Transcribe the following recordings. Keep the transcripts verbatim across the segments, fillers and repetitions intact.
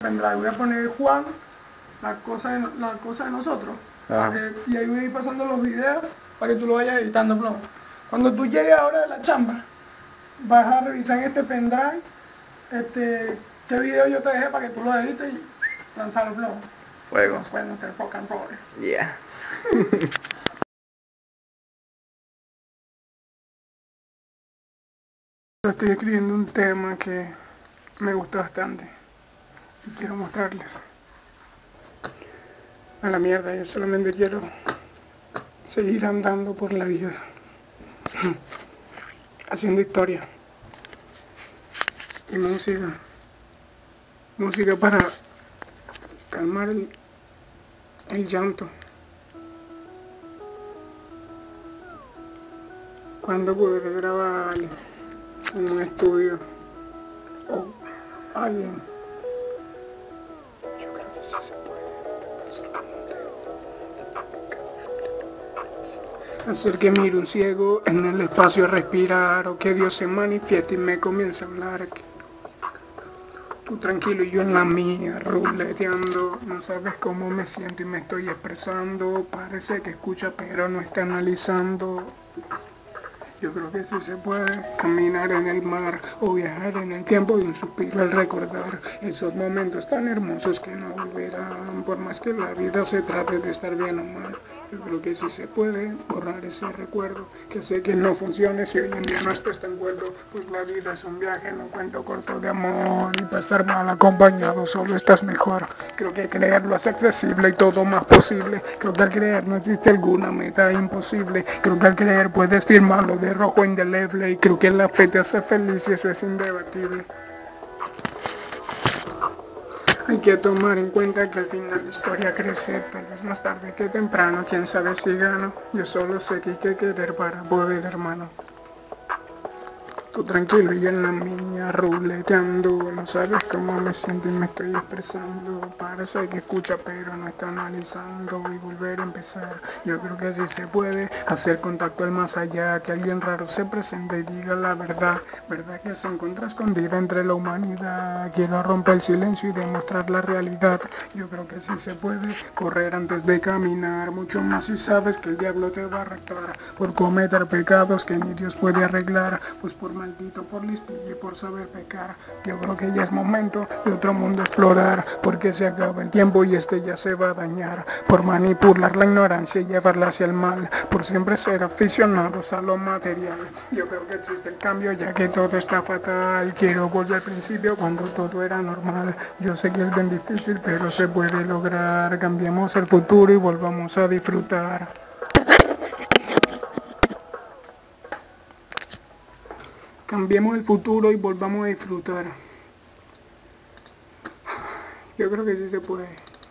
pendrive voy a poner Juan, la cosa de, la cosa de nosotros. Eh, y ahí voy a ir pasando los videos para que tú lo vayas editando, plomo. Cuando tú llegues ahora de la chamba, vas a revisar en este pendrive este, qué video yo te dejé para que tú lo edites y lanzarlo, plomo. Fuego. Después de nuestro rock and roll. Yeah. Estoy escribiendo un tema que me gusta bastante y quiero mostrarles. A la mierda, yo solamente quiero seguir andando por la vida, haciendo historia y música, música para calmar el, el llanto. Cuando podré grabar en un estudio o alguien. Yo creo que sí se puede. Hacer que mire un ciego en el espacio a respirar, o que Dios se manifieste y me comience a hablar. Tú tranquilo y yo en la mía, ruleteando. No sabes cómo me siento y me estoy expresando. Parece que escucha pero no está analizando. Yo creo que sí se puede caminar en el mar o viajar en el tiempo y un suspiro al recordar esos momentos tan hermosos que no volverán, por más que la vida se trate de estar bien o mal. Yo creo que sí se puede borrar ese recuerdo, que sé que no funcione si hoy en día no estás tan cuerdo, pues la vida es un viaje, no cuento corto de amor, y para estar mal acompañado solo estás mejor. Creo que creerlo es accesible y todo más posible. Creo que al creer no existe alguna meta imposible. Creo que al creer puedes firmarlo de rojo indeleble, y creo que la fe te hace feliz y eso es indebatible. Hay que tomar en cuenta que al final la historia crece, tal vez más tarde que temprano, quién sabe si gano. Yo solo sé que hay que querer para poder, hermano. Tú tranquilo y yo en la mía ruleteando. No sabes cómo me siento y me estoy expresando. Parece que escucha pero no está analizando. Y volver a empezar, yo creo que sí se puede hacer contacto al más allá. Que alguien raro se presente y diga la verdad. Verdad que se encuentra escondida entre la humanidad. Quiero romper el silencio y demostrar la realidad. Yo creo que sí se puede correr antes de caminar. Mucho más si sabes que el diablo te va a retar por cometer pecados que ni Dios puede arreglar. Pues por maldito, por listillo y por saber pecar. Yo creo que ya es momento de otro mundo explorar, porque se acaba el tiempo y este ya se va a dañar. Por manipular la ignorancia y llevarla hacia el mal, por siempre ser aficionados a lo material. Yo creo que existe el cambio ya que todo está fatal. Quiero volver al principio cuando todo era normal. Yo sé que es bien difícil pero se puede lograr. Cambiemos el futuro y volvamos a disfrutar. Cambiemos el futuro y volvamos a disfrutar. Yo creo que sí se puede.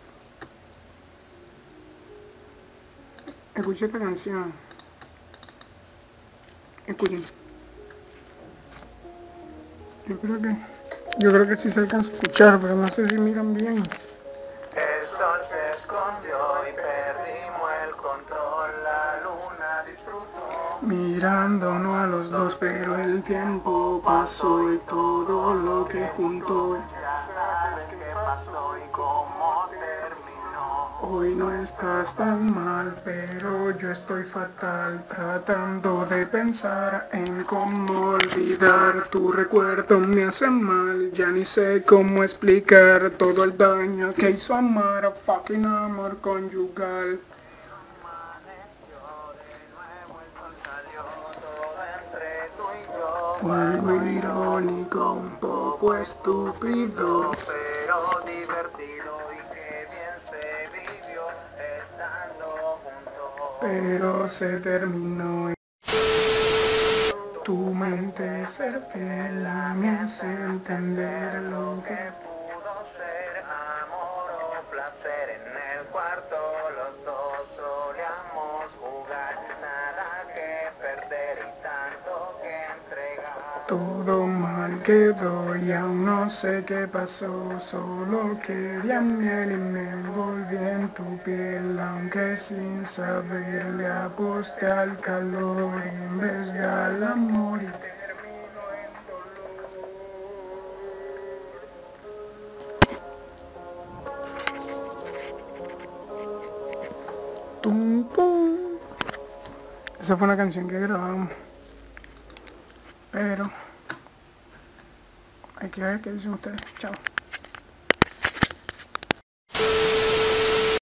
Escucha esta canción. Escuchen. Yo creo que... Yo creo que sí se alcanza a escuchar, pero no sé si miran bien. El sol se escondió y perdimos el control, la luna disfrutó. Mirándonos a los dos, pero el tiempo pasó y todo lo que juntó. Ya sabes qué pasó y cómo terminó. Hoy no estás tan mal, pero yo estoy fatal, tratando de pensar en cómo olvidar. Tu recuerdo me hace mal, ya ni sé cómo explicar todo el daño que hizo amar, fucking amor conyugal. Algo irónico, un poco estúpido, pero divertido, y qué bien se vivió estando juntos. pero se terminó. Tu mente ser fiel a mí hace entender lo que pudo ser amor o placer. En el cuarto los dos solíamos jugar, nada que perder y tanto que entregar. todo mal quedó y aún no sé qué pasó, solo quería miel y me envolví en tu piel, aunque sin saber le aposté al calor en vez de al amor y terminó en dolor. Tum, pum. Esa fue una canción que grabamos. Pero hay que ver qué dicen ustedes. Chao.